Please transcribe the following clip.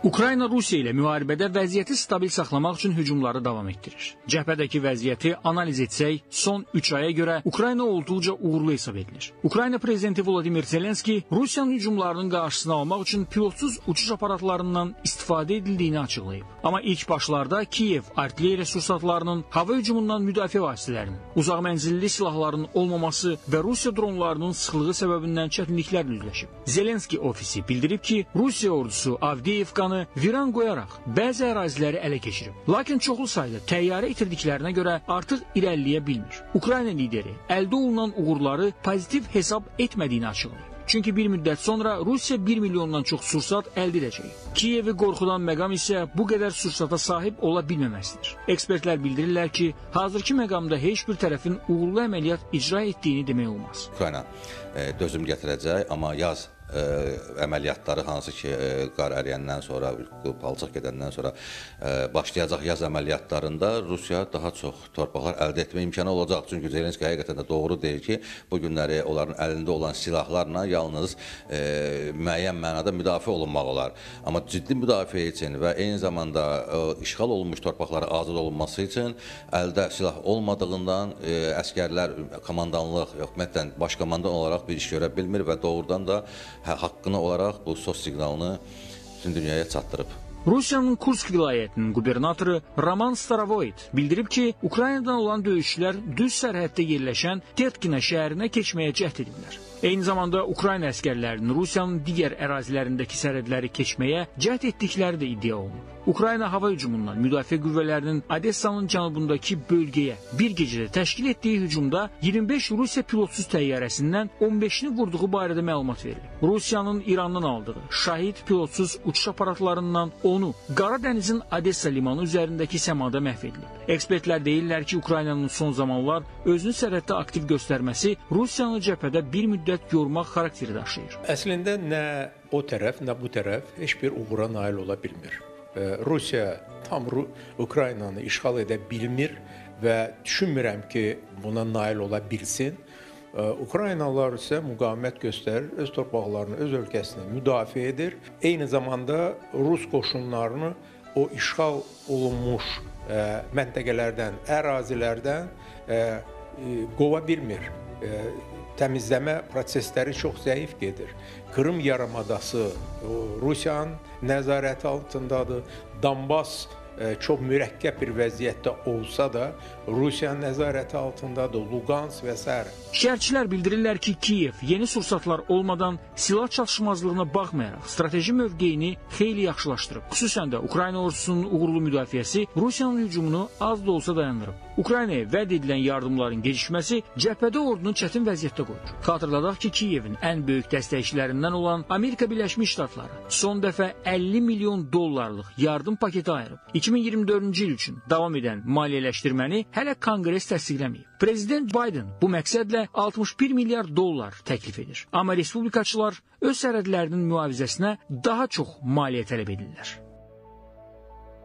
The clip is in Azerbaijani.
Ukrayna Rusiya ilə müharibədə vəziyyəti stabil saxlamaq üçün hücumları davam etdirir. Cəbhədəki vəziyyəti analiz etsək, son 3 aya görə Ukrayna olduqca uğurlu hesab edilir. Ukrayna prezidenti Volodymyr Zelenski Rusiyanın hücumlarının qarşısını almaq üçün pilotsuz uçuş aparatlarından istifadə edildiyini açıqlayıb. Amma ilk başlarda Kiyev artilleriya sursatlarının, hava hücumundan müdafiə vasitələrinin, uzaq mənzilli silahların olmaması və Rusiya dronlarının sıxlığı səbəbindən çətinliklərlə üzləşib. Zelenski ofisi bildirib ki, Rusiya ordusu Avdiyevkanı viran qoyaraq bəzi əraziləri ələ keçirib. Lakin çoxlu sayda təyyarə itirdiklərinə görə artıq irəliləyə bilmir. Ukrayna lideri əldə olunan uğurları pozitiv hesab etmədiyini açıqlayıb. Çünki bir müddət sonra Rusiya 1 milyondan çox sursat əldə edəcək. Kiyevi qorxudan məqam isə bu qədər sursata sahib ola bilməməsidir. Ekspertlər bildirirlər ki, hazırki məqamda heç bir tərəfin uğurlu əməliyyat icra etdiyini demək olmaz. Ukrayna dözüm gətirəcək, amma yaz əməliyyatları hansı ki qar əriyəndən sonra, palçıq gedəndən sonra başlayacaq yaz əməliyyatlarında Rusiya daha çox torpaqlar əldə etmə imkanı olacaq. Çünki Zelenski həqiqətən də doğru deyir ki, bu günləri onların əlində olan silahlarla yalnız müəyyən mənada müdafiə olunmaq olar. Amma ciddi müdafiə üçün və eyni zamanda işğal olunmuş torpaqlara azad olunması üçün əldə silah olmadığından əskərlər komandanlıq, ümumiyyətlə baş komandan olaraq bir iş görə bilmir və doğrudan da haqqını olaraq bu sos siqnalını bütün dünyaya çatdırıb. Rusiyanın Kursk vilayətinin qubernatoru Roman Staravoyt bildirib ki, Ukraynadan olan döyüşçülər düz sərhəddə yerləşən Tetkina şəhərinə keçməyə cəhd ediblər. Eyni zamanda Ukrayna əskərlərinin Rusiyanın digər ərazilərindəki sərhədləri keçməyə cəhd etdikləri də iddia olunur. Ukrayna hava hücumundan müdafiə qüvvələrinin Odessanın cənubundakı bölgəyə bir gecədə təşkil etdiyi hücumda 25 Rusiya pilotsuz təyyarəsindən 15-ni vurduğu barədə məlumat verilib. Rusiyanın İrandan aldığı şahid pilotsuz uçuş aparatlarından onu Qara dənizin Odessa limanı üzərindəki səmada məhv edilib. Ekspertlər deyirlər ki, Ukraynanın son zamanlar özünü sərhəddə aktiv göstərməsi Rusiyanı cəbhədə bir müddət yormaq xarakteri daşıyır. Əslində nə o tərəf, nə bu tərəf heç bir uğura nail ola bilmir. Rusiya tam Ukraynanı işğal edə bilmir və düşünmürəm ki, buna nail ola bilsin. Ukraynalılar isə müqavimət göstərir, öz torpaqlarını, öz ölkəsini müdafiə edir. Eyni zamanda Rus qoşunlarını o işğal olunmuş məntəqələrdən, ərazilərdən qova bilmir. Təmizləmə prosesləri çox zəif gedir. Krım yarımadası Rusiyanın nəzarəti altındadır. Donbas çox mürəkkəb bir vəziyyətdə olsa da Rusiyanın nəzarəti altındadır, Luqansk və s. Şərhçilər bildirirlər ki, Kiyev yeni sursatlar olmadan silah çatışmazlığına baxmayaraq strateji mövqeyini xeyli yaxşılaşdırıb. Xüsusən də Ukrayna ordusunun uğurlu müdafiəsi Rusiyanın hücumunu az da olsa dayandırıb. Ukraynaya vəd edilən yardımların gecikməsi cəbhədə ordunu çətin vəziyyətdə qoyur. Xatırladaq ki, Kiyevin ən böyük dəstəkçilərindən olan Amerika Birləşmiş Ştatları son dəfə 50 milyon dollarlıq yardım paketi ayırıb. 2024-cü il üçün davam edən maliyyələşdirməni hələ Konqres təsdiqləməyib. Prezident Biden bu məqsədlə 61 milyar dollar təklif edir. Amma respublikaçılar öz sərhədlərinin mühafizəsinə daha çox maliyyə tələb edirlər.